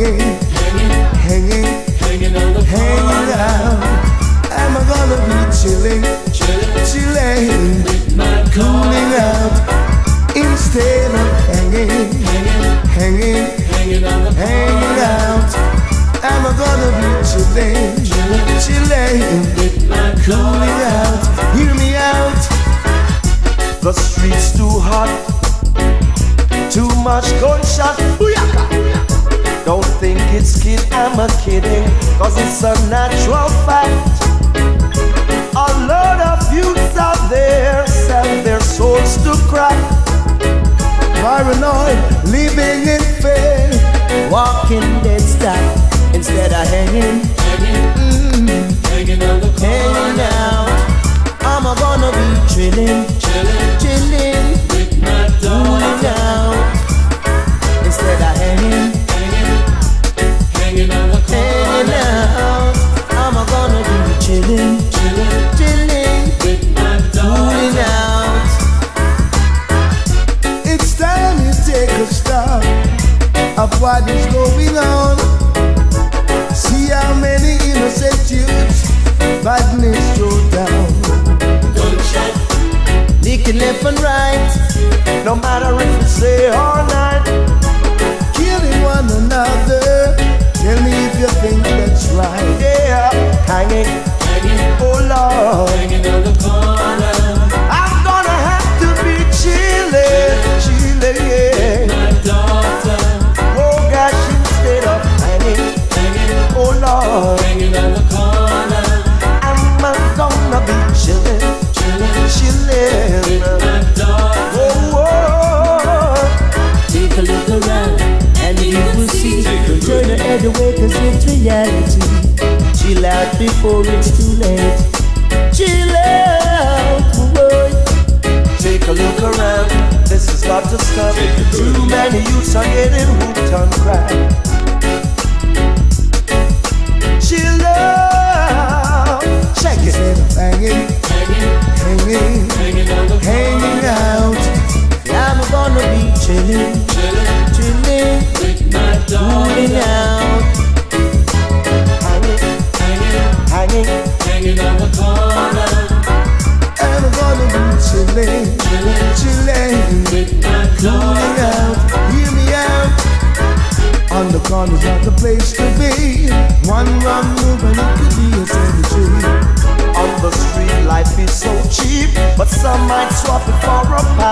hanging, hanging on the hanging out. I'm gonna be chilling, cooling out. Instead of hanging out, I'm gonna be chilling, cooling out. Hear me out. The street's too hot, too much gunshot. Don't think it's kid, I'm a kidding, cause it's a natural fact. A lot of youths out there sell their souls to crack. Paranoid, living in fear, walking dead stop instead of hanging on the corner. Hanging out. I'm gonna be chilling with my daughter out instead of hanging on the corner. Hanging out. I'm gonna be chilling with my daughter out. It's time to take a stop of what is going on. See how many innocent youths badness throw down. Gunshot, licking left and right, no matter if it's day or night. Killing one another, tell me if you think that's right. Yeah, hanging, oh Lord, hanging on the corner. I'm gonna have to be chilling, yeah. My daughter, oh gosh, instead of hanging, oh Lord, hanging on the corner. I'm gonna be chilling with my daughter. Oh, take a look around and you will see. Turn your head away cause it's reality. Chill out before it's too late. Chill out, boy. Take a look around, this is not to stop. Too many youths are getting hooked on crack. Chill out, check it. Hanging out. I'm gonna be chilling with my daughter out. Hanging on the corner. I'm gonna be chilling with my daughter out. Hear me out. On the corner's not the place to be. One wrong move and it could be a cemetery. On the street life is so cheap, but some might swap it for a